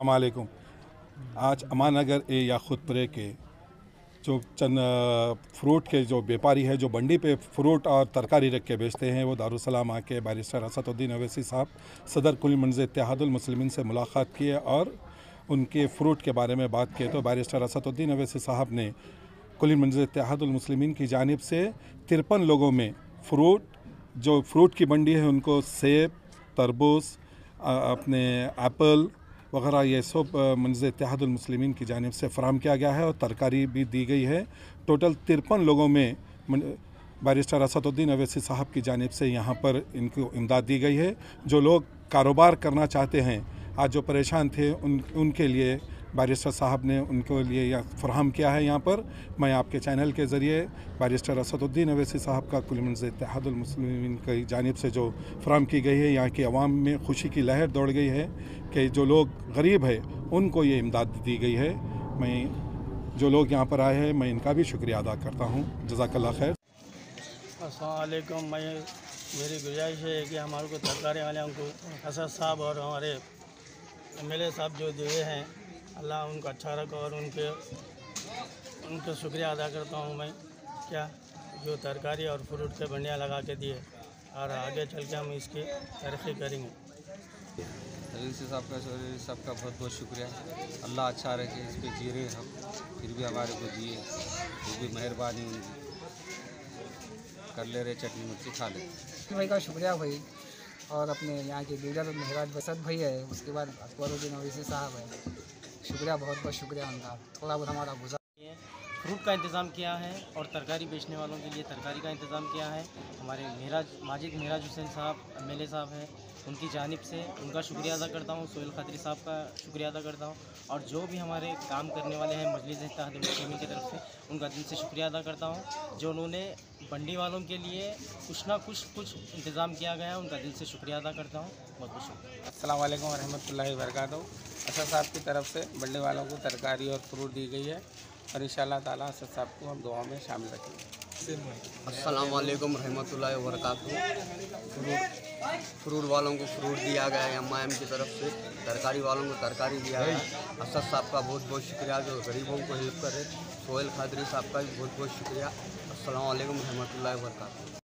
अस्सलामुअलैकुम। आज अमान नगर ए याखुतपुरे के जो चंद फ्रूट के जो व्यापारी है, जो मंडी पे फ्रूट और तरकारी रख के बेचते हैं, वो दारुसलाम आके बैरिस्टर असदुद्दीन अवैसी साहब सदर कुल मंज़िल इत्तेहादुल मुस्लिमीन से मुलाकात किए और उनके फ़्रूट के बारे में बात किए। तो बैरिस्टर असदुद्दीन अवैसी साहब ने कुल मंज़िल इत्तेहादुल मुस्लिमीन की जानिब से 53 लोगों में फ्रूट की मंडी है उनको सेब, तरबूज, अपने एप्पल वगैरह ये सब मंज़िल इत्तेहादुल मुस्लिमीन की जानिब से फ़राहम किया गया है और तरकारी भी दी गई है। टोटल 53 लोगों में बैरिस्टर असदुद्दीन अवैसी साहब की जानिब से यहाँ पर इनको इमदाद दी गई है। जो लोग कारोबार करना चाहते हैं, आज जो परेशान थे, उनके लिए बैरिस्टर साहब ने उनको लिए यहाँ फ़राहम किया है। यहाँ पर मैं आपके चैनल के ज़रिए बैरिस्टर असदुद्दीन अवैसी साहब का कुल मंज़िल इत्तेहादुल मुस्लिमीन की जानिब से जो फ़राहम की गई है, यहाँ की आवाम में खुशी की लहर दौड़ गई है कि जो लोग गरीब है उनको ये इमदाद दी गई है। मैं जो लोग यहाँ पर आए हैं, मैं इनका भी शुक्रिया अदा करता हूँ। जज़ाकल्लाह खैर। अस्सलाम वालेकुम। मेरी गुजारिश है कि हमारे को तरकारी वाले को असद साहब और हमारे MLA साहब जो दिए हैं, अल्लाह उनको अच्छा रखो और उनका शुक्रिया अदा करता हूँ मैं। क्या जो तरकारी और फ्रूट के बंडियाँ लगा के दिए और आगे चल के हम इसकी तरक्की करेंगे। अवैसी साहब का बहुत बहुत शुक्रिया। अल्लाह अच्छा रखे, इस पर जी रहे हम, फिर भी हमारे को दिए, वो भी मेहरबानी उनकी। कर ले रहे चटनी मिर्ची खा ले भाई का शुक्रिया भाई। और अपने यहाँ के लीडर मेहराज बसत भाई है, उसके बाद अकबरुद्दीन अवैसी साहब है। शुक्रिया, बहुत बहुत शुक्रिया उनका। थोड़ा बहुत हमारा गुज़ार फ्रूट का इंतज़ाम किया है और तरकारी बेचने वालों के लिए तरकारी का इंतज़ाम किया है। हमारे माजिद मेहराज हुसैन साहब MLA साहब हैं, उनकी जानिब से उनका शुक्रिया अदा करता हूँ। सोहेल खत्री साहब का शुक्रिया अदा करता हूँ और जो भी हमारे काम करने वाले हैं मजलिस इत्तेहादुल मुस्लिमीन की तरफ से, उनका दिल से शुक्रिया अदा करता हूँ। जो उन्होंने मंडी वालों के लिए कुछ ना कुछ इंतज़ाम किया गया है, उनका दिल से शुक्रिया अदा करता हूँ। बहुत बहुत शुक्रिया। अस्सलाम वालेकुम वरहमतुल्लाहि वबरकातुहू। असद साहब की तरफ से मंडी वालों को तरकारी और फ्रूट दी गई है और इंशाअल्लाह ताला असद साहब को हम दुआ में शामिल रखेंगे। अस्सलाम वालेकुम रहमतुल्लाहि व बरकातुहू। फ्रूट वालों को फ्रूट दिया गया है MIM की तरफ से, तरकारी वालों को तरकारी दिया गया है। असद साहब का बहुत बहुत शुक्रिया जो गरीबों को हेल्प करे। सोहेल खत्री साहब का भी बहुत बहुत शुक्रिया। अस्सलाम वालेकुम रहमतुल्लाहि व बरकातुहू।